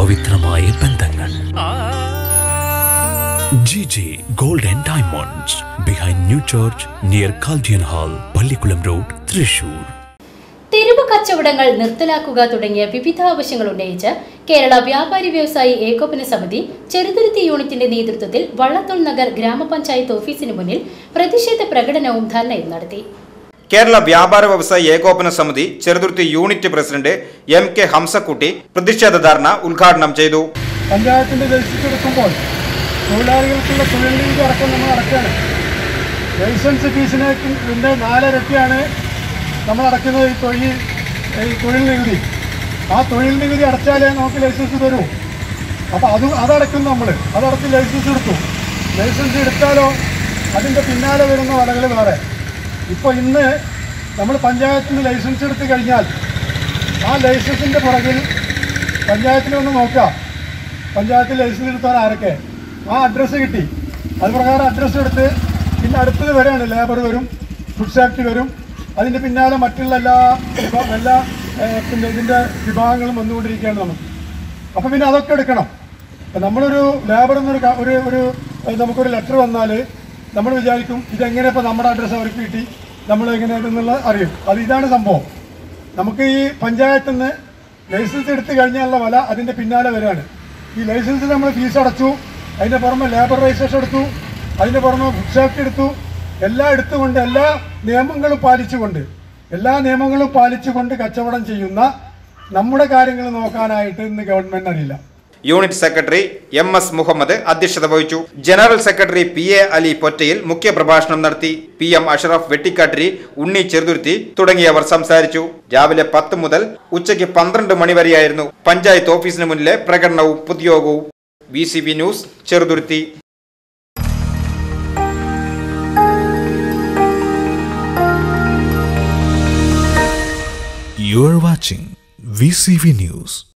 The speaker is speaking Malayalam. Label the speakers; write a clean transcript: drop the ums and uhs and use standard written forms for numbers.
Speaker 1: പവിത്രമായ ബന്ധങ്ങൾ. GG Gold and Diamonds behind New Church near Chaldean Hall, Palikulam Road, Thrissur.
Speaker 2: തെരുവ് കച്ചവടങ്ങൾ നിർത്തലാക്കുക തുടങ്ങിയ വിവിധ ആവശ്യങ്ങൾ ഉന്നയിച്ച് കേരള വ്യാപാരി വ്യവസായി ഏകോപന സമിതി ചെറുതുരുത്തി യൂണിറ്റിന്റെ നേതൃത്വത്തിൽ വള്ളത്തോൾ നഗർ ഗ്രാമപഞ്ചായത്ത് ഓഫീസിന് മുന്നിൽ പ്രതിഷേധ പ്രകടനവും ധർണയും നടത്തി.
Speaker 3: കേരള വ്യാപാര വ്യവസായി ഏകോപന സമിതി Cheruthuruthy unit president MK Hamsakutty പ്രതിഷേധ ധർണ ഉദ്ഘാടനം ചെയ്തു.
Speaker 4: പഞ്ചായത്തിന്റെ ലൈസൻസ് തൊഴിലാളികൾക്കുള്ള തൊഴിൽ നികുതി അടക്കം നമ്മൾ അടക്കുകയാണ്. ലൈസൻസ് ഫീസിനെ 4 ഇരട്ടിയാണ് നമ്മൾ അടക്കുന്നത് ഈ തൊഴിൽ നികുതി. ആ തൊഴിൽ നികുതി അടച്ചാലേ നമുക്ക് ലൈസൻസ് തരൂ. അപ്പോൾ അതടയ്ക്കും നമ്മൾ. അതടച്ച് ലൈസൻസ് എടുത്തു. ലൈസൻസ് എടുത്താലോ അതിൻ്റെ പിന്നാലെ വരുന്ന വലകൾ വേറെ. ഇപ്പോൾ ഇന്ന് നമ്മൾ പഞ്ചായത്തിൽ നിന്ന് ലൈസൻസ് എടുത്ത് കഴിഞ്ഞാൽ ആ ലൈസൻസിൻ്റെ പുറകിൽ പഞ്ചായത്തിലൊന്ന് നോക്കാം. പഞ്ചായത്തിൽ ലൈസൻസ് എടുത്താൽ ആരൊക്കെ ആ അഡ്രസ്സ് കിട്ടി. അത് പ്രകാരം അഡ്രസ്സ് എടുത്ത് പിന്നെ അടുത്തത് വരെയാണ് ലേബർ വരും, ഫുഡ് സേഫ്റ്റി വരും. അതിൻ്റെ പിന്നാലെ മറ്റുള്ള എല്ലാ പിന്നെ ഇതിൻ്റെ വിഭാഗങ്ങളും വന്നുകൊണ്ടിരിക്കുകയാണ് നമുക്ക്. അപ്പോൾ പിന്നെ അതൊക്കെ എടുക്കണം. അപ്പം നമ്മളൊരു ലേബറിൽ നിന്നൊരു നമുക്കൊരു ലെറ്റർ വന്നാൽ നമ്മൾ വിചാരിക്കും ഇതെങ്ങനെ ഇപ്പോൾ നമ്മുടെ അഡ്രസ്സ് അവർക്ക് കിട്ടി, നമ്മൾ എങ്ങനെയാണെന്നുള്ള അറിയും. ഇതാണ് സംഭവം. നമുക്ക് ഈ പഞ്ചായത്തിൽ നിന്ന് ലൈസൻസ് എടുത്ത് കഴിഞ്ഞാലുള്ള വല അതിൻ്റെ പിന്നാലെ വരികയാണ്. ഈ ലൈസൻസിൽ നമ്മൾ ഫീസ് അടച്ചു, അതിൻ്റെ പുറമെ ലേബർ രജിസ്ട്രേഷൻ എടുത്തു, അതിൻ്റെ പുറമെ ഫുഡ് സേഫ്റ്റി എടുത്തു. എല്ലാം എടുത്തുകൊണ്ട് എല്ലാ നിയമങ്ങളും പാലിച്ചുകൊണ്ട് കച്ചവടം ചെയ്യുന്ന നമ്മുടെ കാര്യങ്ങൾ നോക്കാനായിട്ട് ഇന്ന് ഗവൺമെന്റ് അറിയില്ല.
Speaker 3: യൂണിറ്റ് സെക്രട്ടറി MS മുഹമ്മദ് അധ്യക്ഷത വഹിച്ചു. General secretary PA Ali Pottayil മുഖ്യപ്രഭാഷണം നടത്തി. PM അഷറഫ് വെട്ടിക്കാട്ടിരി, ഉണ്ണി ചെറുതുരുത്തി തുടങ്ങിയവർ സംസാരിച്ചു. രാവിലെ 10 മുതൽ ഉച്ചയ്ക്ക് 12 മണി വരെയായിരുന്നു പഞ്ചായത്ത് ഓഫീസിന് മുന്നിലെ പ്രകടനവും പൊതുയോഗവും. VCV news Cheruthuruthy.
Speaker 1: You are watching VCV News.